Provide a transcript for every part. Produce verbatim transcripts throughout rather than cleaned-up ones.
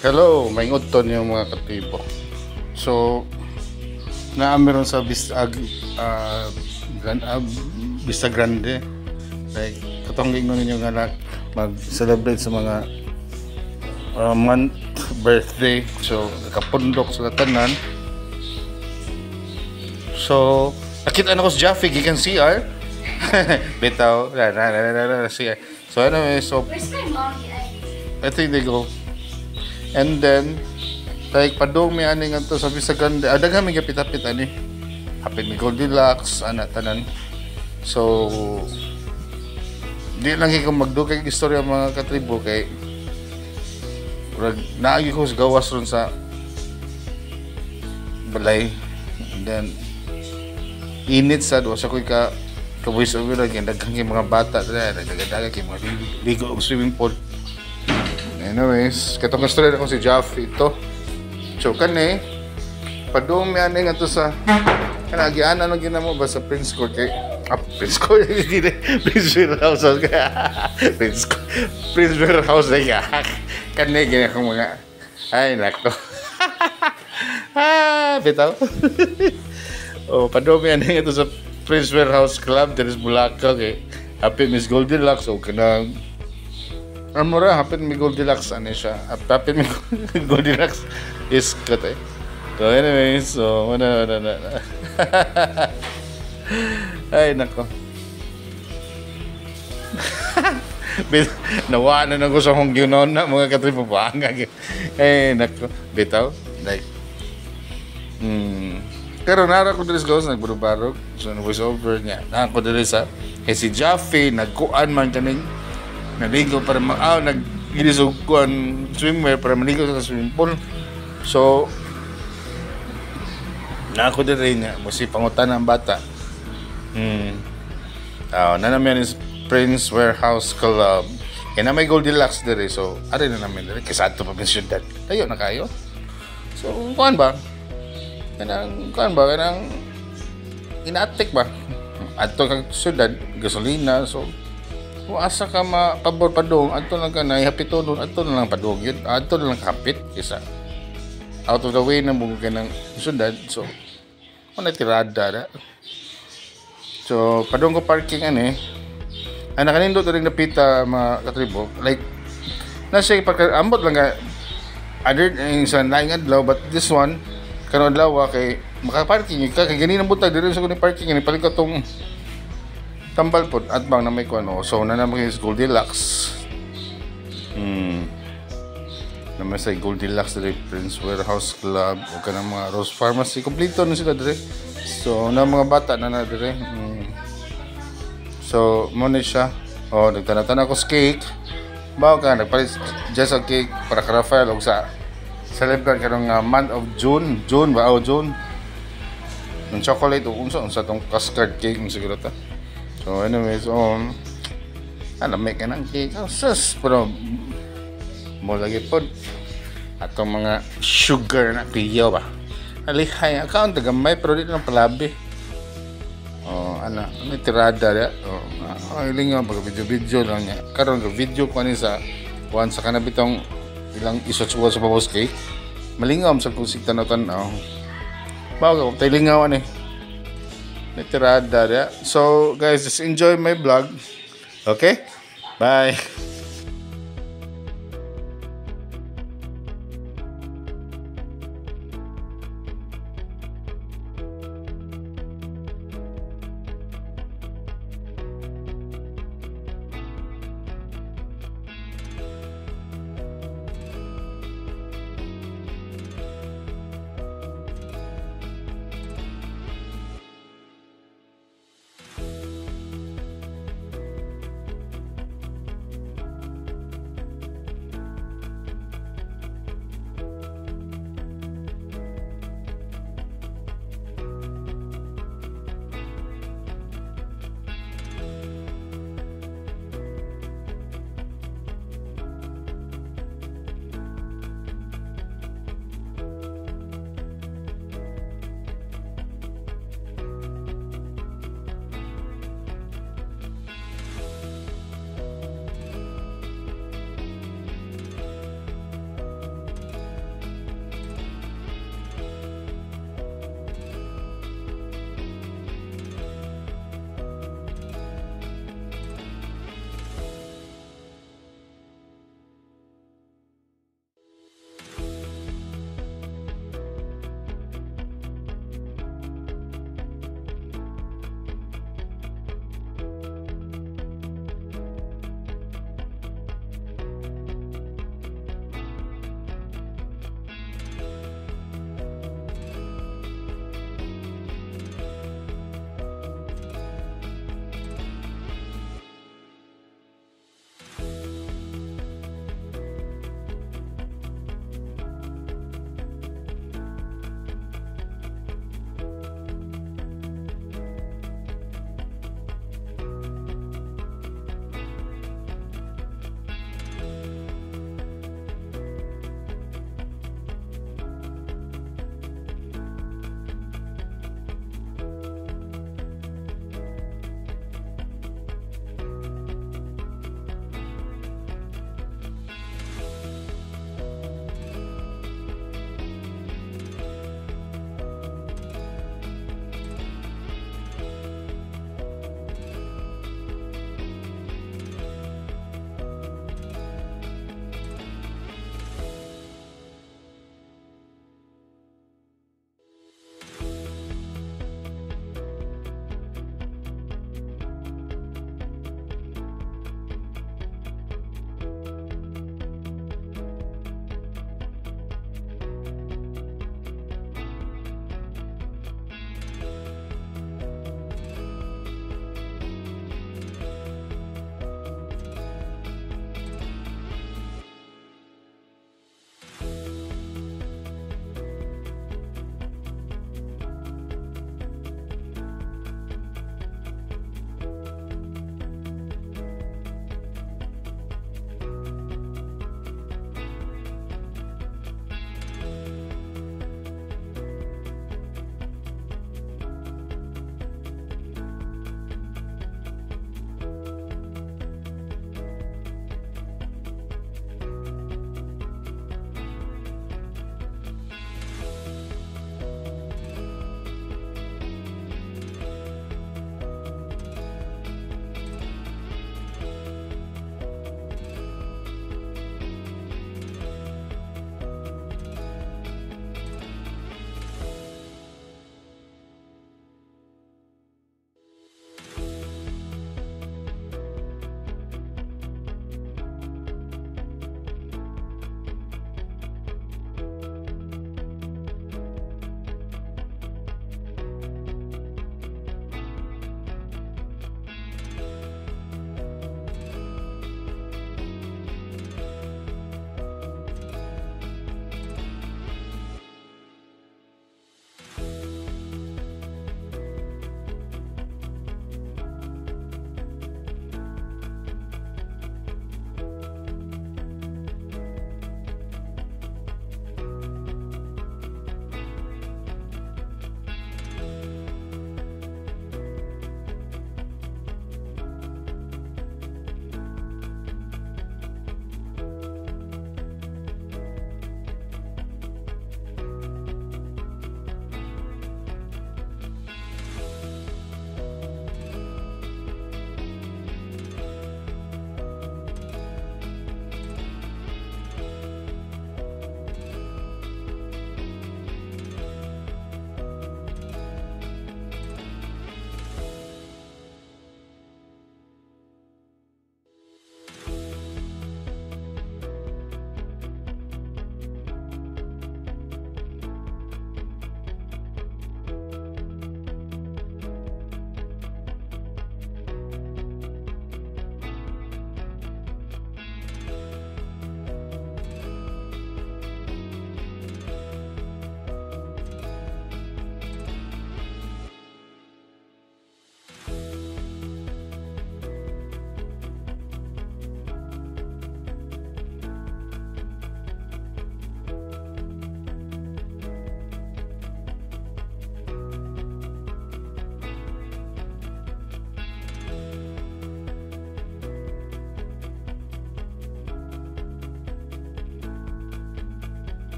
Hello, may uton yung mga katibo. So, naamiron sa Vista, uh, Gran, uh, Vista Grande. Like, katong gingon ninyo nga na mag-celebrate sa mga uh, month birthday. So, nakapundok sa tanan. So, nakita na ko si Jaffe, gikan C R. Bitaw, na na na na na C R. So, anyway, so, ito yung they go. And then, like, padong may aning ato sa Vista Grande. Ah, daghang may kapit-apit ani. Hapit may Goldilocks, ana, tanan. So, di lang ko magdukay istorya mga katribo kay naagi ko sa gawas ron sa balay. And then, init sa do. Sa ko'y ka ka-voice over again. Daghang yung mga bata. Daghang yung mga ligo og swimming pool. Anyways, katong story ako si Jaffe ito. So kani padung mi ani nga to sa kana giana lang ginamo ba sa Prince Court kay ah, Prince Court Prince Warehouse Prince Prince Warehouse ya. Kani gini ko mga ay nako. Ah, bitaw. Oh, padung mi ani nga to sa Prince Warehouse Club there is Bulacan kay Happy Miss Goldilocks o kanang Amora, hapit may Goldilocks, ano siya? Hapit may Goldilocks is cut eh. So anyways, so, wala, wala, wala. Ay, nako. Nawa na na ko sa hong yun na, mga katripapanga. Ay, nako. Bitaw, like, hmm. Pero nara ko dito sa nagbarog-barog. So, voice over niya. Nara ko dito sa, eh si Jaffe, nagkuan man kaning, naligo para mag ah, nag-gilisog ko ang swimwear para maligo sa swimming pool. So, na ako din rin niya. Kasi pangutan ng bata. Hmm. Oh, na namin is Prince Warehouse Club. Kaya na may Goldilocks din rin. So, ari na namin din. Kasi ato pa yung syudad. Tayo na kayo. So, kuhan ba? Kanang, kuhan ba? Kanang, inaatik ba? Ato kang syudad, gasolina. So, kung asa ka makabor padong, ato lang ka na ihapito doon, ato lang padong yun, ato lang kapit kisa out of the way na mong ka ng sundad. So, kung natirada na. So, padong ko parking ano eh. Ay, nakanindot rin napita mga katribo. Like, nasa ipagkaambot lang ka, other yung sa naing adlaw, but this one, kanong adlaw kay makaparking ka, kay ganin ang butag, din sa kuning parking, ipalig ka itong tambal po at bang na may kuano. So na naman is Goldilocks. Hmm. Naman sa Goldilocks dito Prince Warehouse Club o kanang mga Rose Pharmacy kompleto na sila dire. So na mga bata na na dire. Hmm. So mo ni siya. Oh, nagtana-tana ko sa cake. Bao ka nagpalit just a cake para ka Rafael og sa celebrate karong uh, month of June. June ba? Oh, June. Ng chocolate o unsa unsa tong cascade cake mo siguro ta. So anyways, um, ano, may ka ng cake. Oh, sus, pero mo lagi po atong mga sugar na piyaw ba. Alihay, account tagamay, pero dito ng palabi. Oh, ano, may tirada ya. Oh, ang iling nga, pag video-video lang niya. Karoon, video ko ni sa kuhan sa kanabitong ilang isotsuwa sa babos cake. Malingam sa kusik tanaw-tanaw. Bago, tayo lingawan eh. Tirada ya. So guys, just enjoy my vlog. Okay? Bye.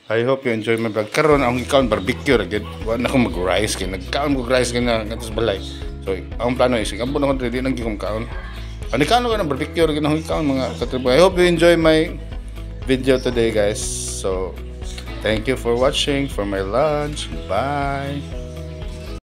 I hope you enjoy my vlog. Karon akong ikaon barbecue ra gid. Wa na ko mag-rice kay nagkaon ko rice kay na ngatos balay. So ang plano is ikambon ako ready nang gikom kaon. Ani kaon ko na barbecue ra gid akong ikaon mga katribo. I hope you enjoy my video today guys. So thank you for watching for my lunch. Bye.